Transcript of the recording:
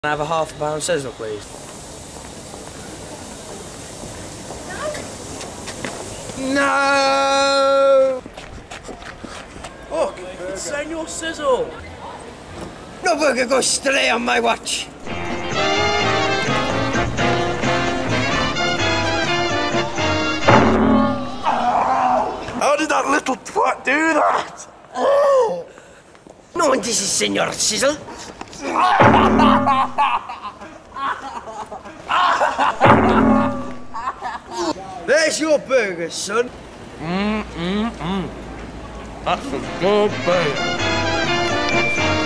Can I have a £1/2 sizzle, please? No! Look, it's Senor Sizzle. No burger goes straight on my watch. How did that little twat do that? No, and this is Senor Sizzle. There's your burger, son. That's a good burger.